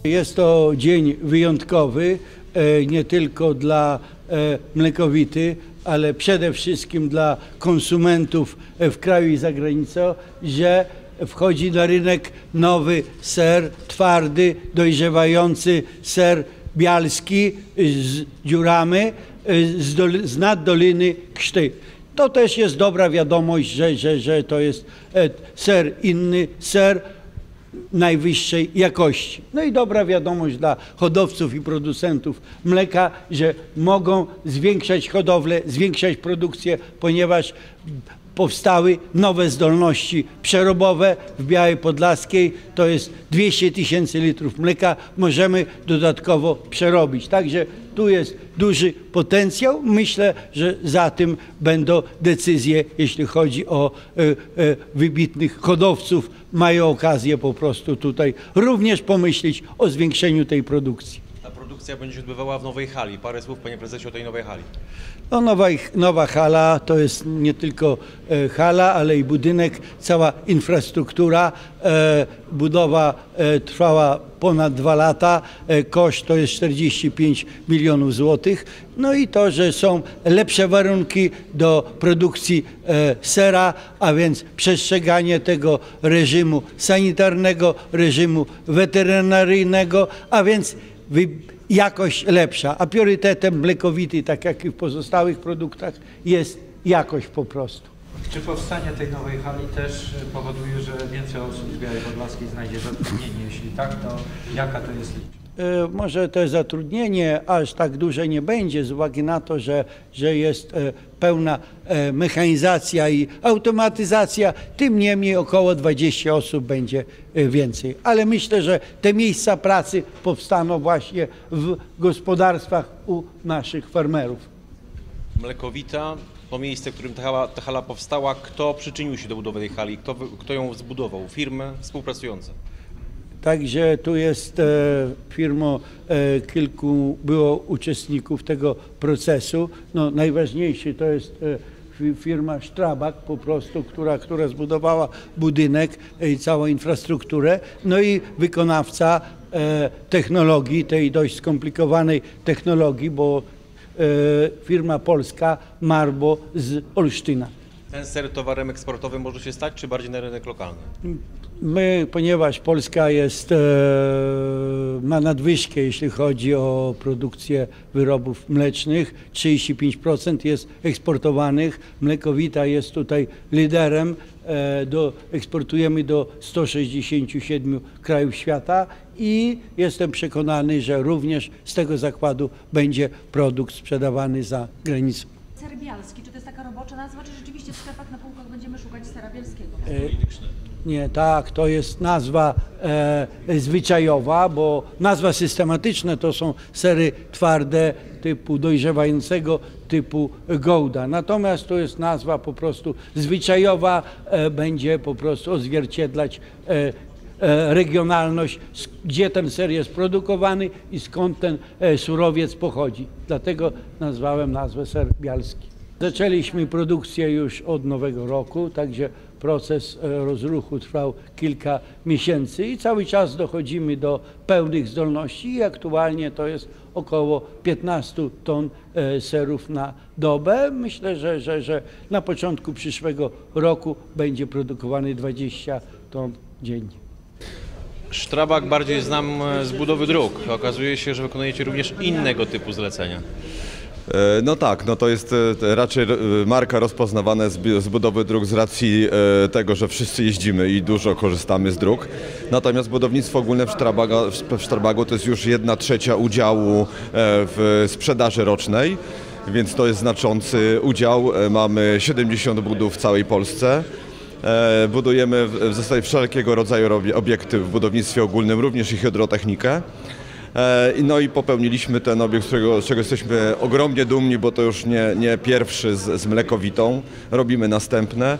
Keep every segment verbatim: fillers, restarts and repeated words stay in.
Jest to dzień wyjątkowy, nie tylko dla Mlekowity, ale przede wszystkim dla konsumentów w kraju i za granicą, że wchodzi na rynek nowy ser, twardy, dojrzewający ser bialski z dziuramy z, doli, z nad Doliny Krzty. To też jest dobra wiadomość, że, że, że to jest ser inny, ser najwyższej jakości. No i dobra wiadomość dla hodowców i producentów mleka, że mogą zwiększać hodowlę, zwiększać produkcję, ponieważ powstały nowe zdolności przerobowe w Białej Podlaskiej. To jest dwieście tysięcy litrów mleka. Możemy dodatkowo przerobić. Także tu jest duży potencjał. Myślę, że za tym będą decyzje, jeśli chodzi o e, e, wybitnych hodowców. Mają okazję po prostu tutaj również pomyśleć o zwiększeniu tej produkcji. Ta produkcja będzie się odbywała w nowej hali. Parę słów, panie prezesie, o tej nowej hali. No, nowa, nowa hala to jest nie tylko e, hala, ale i budynek, cała infrastruktura. E, budowa e, trwała ponad dwa lata, e, koszt to jest czterdzieści pięć milionów złotych. No i to, że są lepsze warunki do produkcji e, sera, a więc przestrzeganie tego reżimu sanitarnego, reżimu weterynaryjnego, a więc wy, jakość lepsza, a priorytetem Mlekowity, tak jak i w pozostałych produktach, jest jakość po prostu. Czy powstanie tej nowej hali też powoduje, że więcej osób z Białej Podlaskiej znajdzie zatrudnienie? Jeśli tak, to jaka to jest liczba? E, może to zatrudnienie aż tak duże nie będzie z uwagi na to, że, że jest e, pełna e, mechanizacja i automatyzacja, tym niemniej około dwadzieścia osób będzie e, więcej. Ale myślę, że te miejsca pracy powstaną właśnie w gospodarstwach u naszych farmerów. Mlekowita, to miejsce, w którym ta hala, ta hala powstała. Kto przyczynił się do budowy tej hali? Kto, kto ją zbudował? Firmy współpracujące? Także tu jest e, firmo, e, kilku było uczestników tego procesu. No, najważniejszy to jest e, firma Strabag po prostu, która, która zbudowała budynek i całą infrastrukturę. No i wykonawca e, technologii, tej dość skomplikowanej technologii, bo e, firma polska Marbo z Olsztyna. Ten ser towarem eksportowym może się stać, czy bardziej na rynek lokalny? My, ponieważ Polska jest, e, ma nadwyżkę, jeśli chodzi o produkcję wyrobów mlecznych, trzydzieści pięć procent jest eksportowanych. Mlekowita jest tutaj liderem. E, do, eksportujemy do stu sześćdziesięciu siedmiu krajów świata i jestem przekonany, że również z tego zakładu będzie produkt sprzedawany za granicą. Ser bialski, czy to jest taka robocza nazwa, czy rzeczywiście w sklepach na półkach będziemy szukać sera bialskiego? E, nie, tak, to jest nazwa e, zwyczajowa, bo nazwa systematyczna to są sery twarde typu dojrzewającego, typu Gouda. Natomiast to jest nazwa po prostu zwyczajowa, e, będzie po prostu odzwierciedlać e, regionalność, gdzie ten ser jest produkowany i skąd ten surowiec pochodzi. Dlatego nazwałem nazwę ser bialski. Zaczęliśmy produkcję już od nowego roku, także proces rozruchu trwał kilka miesięcy i cały czas dochodzimy do pełnych zdolności i aktualnie to jest około piętnaście ton serów na dobę. Myślę, że, że, że na początku przyszłego roku będzie produkowany dwadzieścia ton dziennie. Strabag bardziej znam z budowy dróg. Okazuje się, że wykonujecie również innego typu zlecenia. No tak, no to jest raczej marka rozpoznawana z budowy dróg z racji tego, że wszyscy jeździmy i dużo korzystamy z dróg. Natomiast budownictwo ogólne w, Strabaga, w Strabagu to jest już jedna trzecia udziału w sprzedaży rocznej, więc to jest znaczący udział. Mamy siedemdziesiąt budów w całej Polsce. Budujemy w zasadzie wszelkiego rodzaju obiekty w budownictwie ogólnym, również i hydrotechnikę. No i popełniliśmy ten obiekt, z którego, z czego jesteśmy ogromnie dumni, bo to już nie, nie pierwszy z, z Mlekowitą. Robimy następne.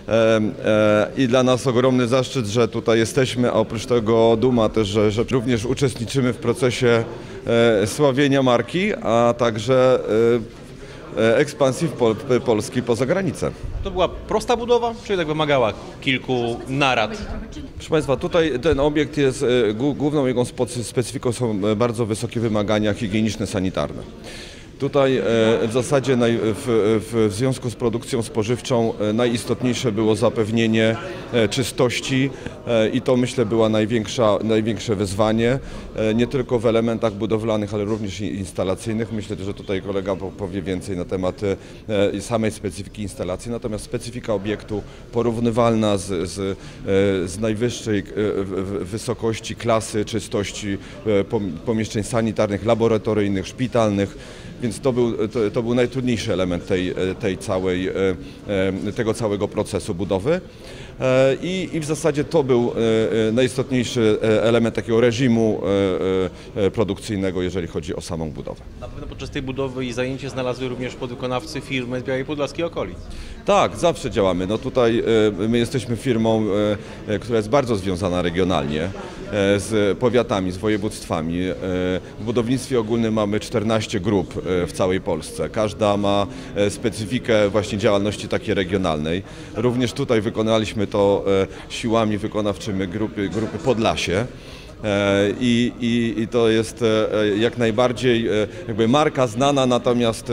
I dla nas ogromny zaszczyt, że tutaj jesteśmy, a oprócz tego duma też, że, że również uczestniczymy w procesie sławienia marki, a także ekspansji w Pol- Polski poza granicę. To była prosta budowa, czy jednak wymagała kilku narad? Proszę Państwa, tutaj ten obiekt jest, e, główną jego specyfiką są bardzo wysokie wymagania higieniczne, sanitarne. Tutaj w zasadzie w, w związku z produkcją spożywczą najistotniejsze było zapewnienie czystości i to, myślę, było największa, największe wyzwanie, nie tylko w elementach budowlanych, ale również instalacyjnych. Myślę, że tutaj kolega powie więcej na temat samej specyfiki instalacji, natomiast specyfika obiektu porównywalna z, z, z najwyższej wysokości klasy czystości pomieszczeń sanitarnych, laboratoryjnych, szpitalnych. Więc to był, to, to był najtrudniejszy element tej, tej całej, tego całego procesu budowy. I, I w zasadzie to był najistotniejszy element takiego reżimu produkcyjnego, jeżeli chodzi o samą budowę. Na pewno podczas tej budowy i zajęcie znalazły również podwykonawcy firmy z Białej Podlaskiej okolic. Tak, zawsze działamy. No tutaj my jesteśmy firmą, która jest bardzo związana regionalnie z powiatami, z województwami. W budownictwie ogólnym mamy czternaście grup w całej Polsce. Każda ma specyfikę właśnie działalności takiej regionalnej. Również tutaj wykonaliśmy to siłami wykonawczymi grupy, grupy Podlasie. I, i, I to jest jak najbardziej jakby marka znana, natomiast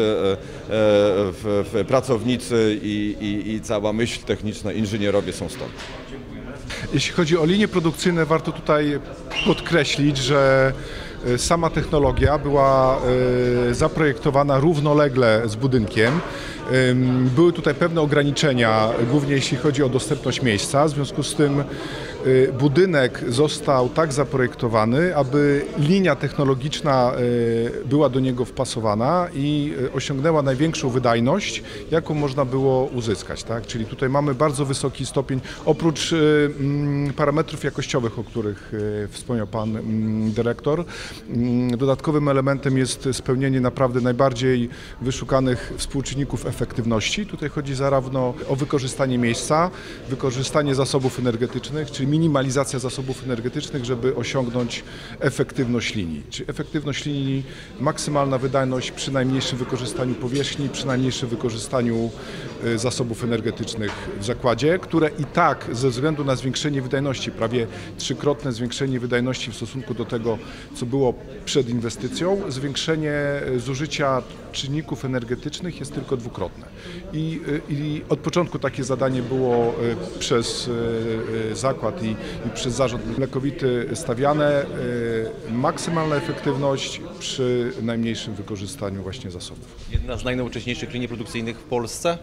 w, w pracownicy i, i, i cała myśl techniczna, inżynierowie są stąd. Jeśli chodzi o linie produkcyjne, warto tutaj podkreślić, że sama technologia była zaprojektowana równolegle z budynkiem. Były tutaj pewne ograniczenia, głównie jeśli chodzi o dostępność miejsca, w związku z tym budynek został tak zaprojektowany, aby linia technologiczna była do niego wpasowana i osiągnęła największą wydajność, jaką można było uzyskać. Tak? Czyli tutaj mamy bardzo wysoki stopień, oprócz parametrów jakościowych, o których wspomniał Pan Dyrektor, dodatkowym elementem jest spełnienie naprawdę najbardziej wyszukanych współczynników efektywności. Tutaj chodzi zarówno o wykorzystanie miejsca, wykorzystanie zasobów energetycznych, czyli minimalizacja zasobów energetycznych, żeby osiągnąć efektywność linii. Czyli efektywność linii, maksymalna wydajność przy najmniejszym wykorzystaniu powierzchni, przy najmniejszym wykorzystaniu zasobów energetycznych w zakładzie, które i tak ze względu na zwiększenie wydajności, prawie trzykrotne zwiększenie wydajności w stosunku do tego, co było przed inwestycją, zwiększenie zużycia czynników energetycznych jest tylko dwukrotne. I, i od początku takie zadanie było przez zakład i, i przez zarząd Mlekowity stawiane. Maksymalna efektywność przy najmniejszym wykorzystaniu właśnie zasobów. Jedna z najnowocześniejszych linii produkcyjnych w Polsce?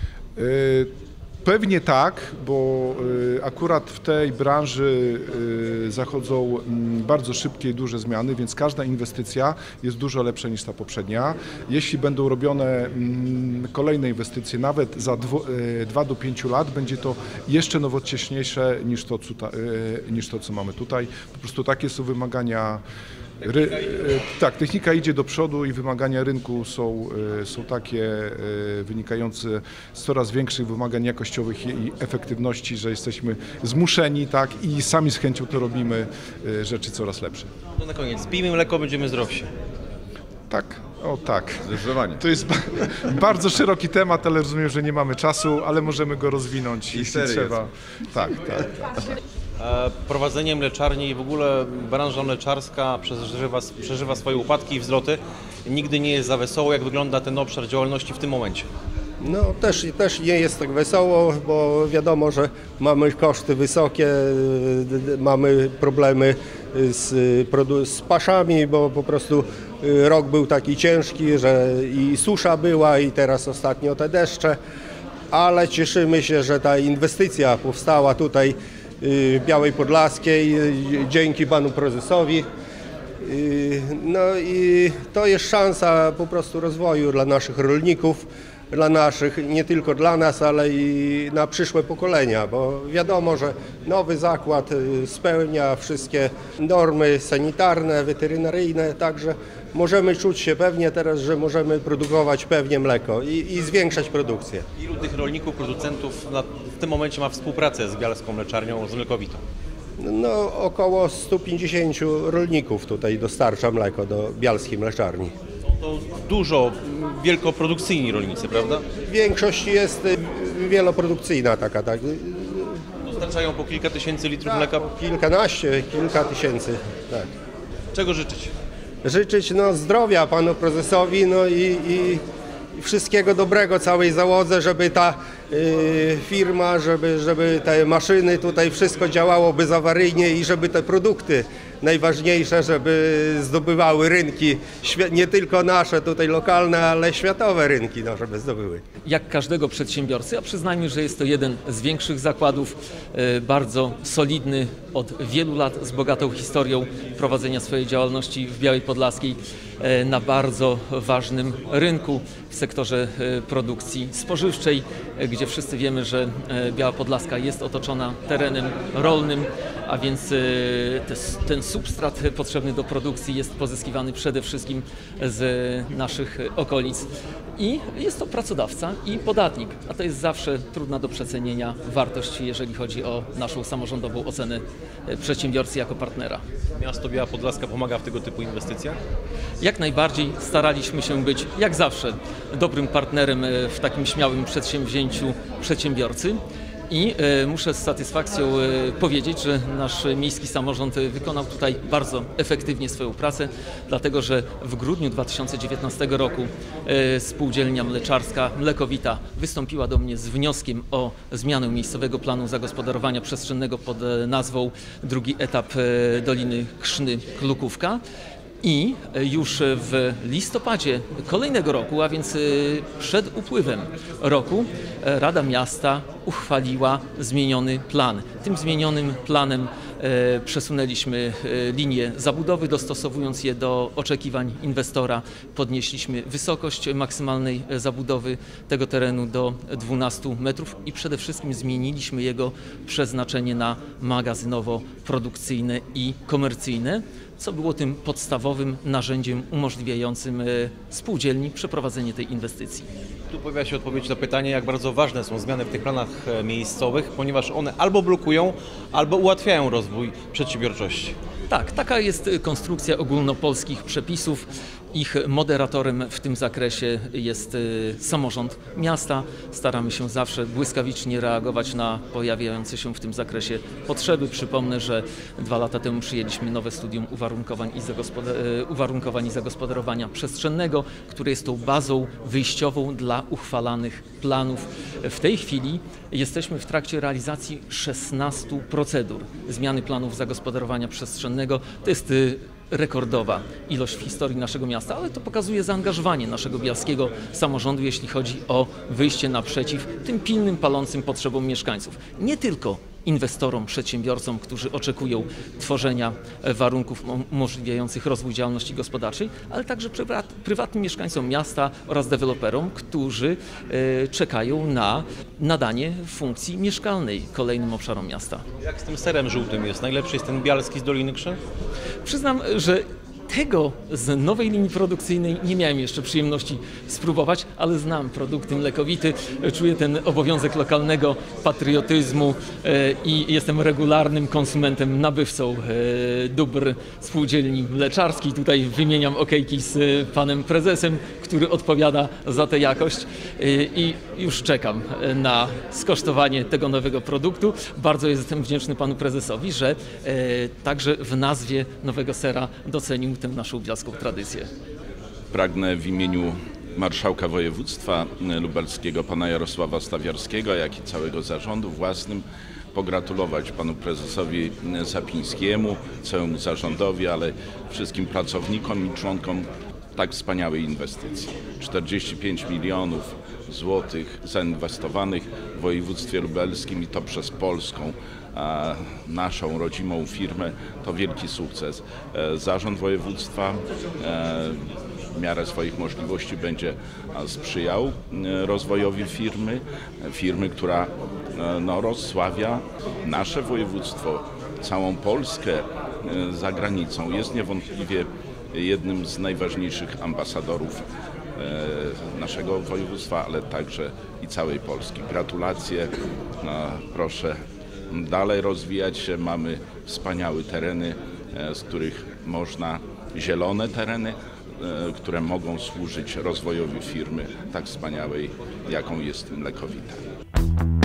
Pewnie tak, bo akurat w tej branży zachodzą bardzo szybkie i duże zmiany, więc każda inwestycja jest dużo lepsza niż ta poprzednia. Jeśli będą robione kolejne inwestycje, nawet za dwa do pięciu lat, będzie to jeszcze nowocześniejsze niż to, niż to, co mamy tutaj. Po prostu takie są wymagania. Ry, tak, technika idzie do przodu i wymagania rynku są, są takie wynikające z coraz większych wymagań jakościowych i efektywności, że jesteśmy zmuszeni, tak, i sami z chęcią to robimy, rzeczy coraz lepsze. No na koniec, pijmy mleko, będziemy zdrowsi. Tak, o tak. Zdecydowanie. To jest ba bardzo szeroki temat, ale rozumiem, że nie mamy czasu, ale możemy go rozwinąć, I jeśli trzeba. Jest. Tak, tak. Prowadzenie mleczarni i w ogóle branża mleczarska przeżywa, przeżywa swoje upadki i wzloty. Nigdy nie jest za wesoło. Jak wygląda ten obszar działalności w tym momencie? No też, też nie jest tak wesoło, bo wiadomo, że mamy koszty wysokie, mamy problemy z, z paszami, bo po prostu rok był taki ciężki, że i susza była i teraz ostatnio te deszcze, ale cieszymy się, że ta inwestycja powstała tutaj w Białej Podlaskiej dzięki panu prezesowi. No i to jest szansa po prostu rozwoju dla naszych rolników, dla naszych, nie tylko dla nas, ale i na przyszłe pokolenia, bo wiadomo, że nowy zakład spełnia wszystkie normy sanitarne, weterynaryjne, także możemy czuć się pewnie teraz, że możemy produkować pewnie mleko i, i zwiększać produkcję. Ilu tych rolników, producentów na, w tym momencie ma współpracę z Bialską Mleczarnią, z Mlekowitą? No około stu pięćdziesięciu rolników tutaj dostarcza mleko do Bialskiej Mleczarni. To dużo, wielkoprodukcyjni rolnicy, prawda? Większość jest y, wieloprodukcyjna taka, tak. Dostarczają po kilka tysięcy litrów Tak, mleka. kilkanaście, kilka tysięcy, tak. Czego życzyć? Życzyć no, zdrowia panu prezesowi, no i, i, i wszystkiego dobrego całej załodze, żeby ta y, firma, żeby, żeby te maszyny tutaj wszystko działało bezawaryjnie i żeby te produkty najważniejsze, żeby zdobywały rynki, nie tylko nasze tutaj lokalne, ale światowe rynki, no, żeby zdobyły. Jak każdego przedsiębiorcy, a przyznajmy, że jest to jeden z większych zakładów, bardzo solidny, od wielu lat z bogatą historią prowadzenia swojej działalności w Białej Podlaskiej na bardzo ważnym rynku w sektorze produkcji spożywczej, gdzie wszyscy wiemy, że Biała Podlaska jest otoczona terenem rolnym, a więc ten substrat potrzebny do produkcji jest pozyskiwany przede wszystkim z naszych okolic. I jest to pracodawca i podatnik, a to jest zawsze trudna do przecenienia wartość, jeżeli chodzi o naszą samorządową ocenę przedsiębiorcy jako partnera. Miasto Biała Podlaska pomaga w tego typu inwestycjach? Jak najbardziej staraliśmy się być, jak zawsze, dobrym partnerem w takim śmiałym przedsięwzięciu przedsiębiorcy. I e, muszę z satysfakcją e, powiedzieć, że nasz miejski samorząd wykonał tutaj bardzo efektywnie swoją pracę, dlatego że w grudniu dwa tysiące dziewiętnastego roku e, spółdzielnia mleczarska Mlekowita wystąpiła do mnie z wnioskiem o zmianę miejscowego planu zagospodarowania przestrzennego pod nazwą drugi etap e, Doliny Krzny-Klukówka. I już w listopadzie kolejnego roku, a więc przed upływem roku, Rada Miasta uchwaliła zmieniony plan. Tym zmienionym planem przesunęliśmy linie zabudowy, dostosowując je do oczekiwań inwestora. Podnieśliśmy wysokość maksymalnej zabudowy tego terenu do dwunastu metrów i przede wszystkim zmieniliśmy jego przeznaczenie na magazynowo-produkcyjne i komercyjne, co było tym podstawowym narzędziem umożliwiającym spółdzielni przeprowadzenie tej inwestycji. Tu pojawia się odpowiedź na pytanie, jak bardzo ważne są zmiany w tych planach miejscowych, ponieważ one albo blokują, albo ułatwiają rozwój przedsiębiorczości. Tak, taka jest konstrukcja ogólnopolskich przepisów. Ich moderatorem w tym zakresie jest samorząd miasta. Staramy się zawsze błyskawicznie reagować na pojawiające się w tym zakresie potrzeby. Przypomnę, że dwa lata temu przyjęliśmy nowe studium uwarunkowań i, zagospodar- uwarunkowań i zagospodarowania przestrzennego, które jest tą bazą wyjściową dla uchwalanych planów. W tej chwili jesteśmy w trakcie realizacji szesnastu procedur zmiany planów zagospodarowania przestrzennego. To jest rekordowa ilość w historii naszego miasta, ale to pokazuje zaangażowanie naszego bialskiego samorządu, jeśli chodzi o wyjście naprzeciw tym pilnym, palącym potrzebom mieszkańców. Nie tylko inwestorom, przedsiębiorcom, którzy oczekują tworzenia warunków umożliwiających rozwój działalności gospodarczej, ale także prywatnym mieszkańcom miasta oraz deweloperom, którzy czekają na nadanie funkcji mieszkalnej kolejnym obszarom miasta. Jak z tym serem żółtym jest? Najlepszy jest ten bialski z Doliny Krzyn? Przyznam, że tego z nowej linii produkcyjnej nie miałem jeszcze przyjemności spróbować, ale znam produkty Mlekowity, czuję ten obowiązek lokalnego patriotyzmu i jestem regularnym konsumentem, nabywcą dóbr spółdzielni mleczarskiej. Tutaj wymieniam okejki z panem prezesem, który odpowiada za tę jakość i już czekam na skosztowanie tego nowego produktu. Bardzo jestem wdzięczny panu prezesowi, że także w nazwie nowego sera docenił tę naszą bialską tradycję. Pragnę w imieniu marszałka województwa lubelskiego, pana Jarosława Stawiarskiego, jak i całego zarządu własnym pogratulować panu prezesowi Zapińskiemu, całemu zarządowi, ale wszystkim pracownikom i członkom tak wspaniałej inwestycji. czterdzieści pięć milionów złotych zainwestowanych w województwie lubelskim i to przez polską, a naszą rodzimą firmę, to wielki sukces. Zarząd województwa w miarę swoich możliwości będzie sprzyjał rozwojowi firmy, firmy, która no, rozsławia nasze województwo, całą Polskę za granicą. Jest niewątpliwie jednym z najważniejszych ambasadorów naszego województwa, ale także i całej Polski. Gratulacje, no, proszę dalej rozwijać się. Mamy wspaniałe tereny, z których można, zielone tereny, które mogą służyć rozwojowi firmy tak wspaniałej, jaką jest Mlekowita.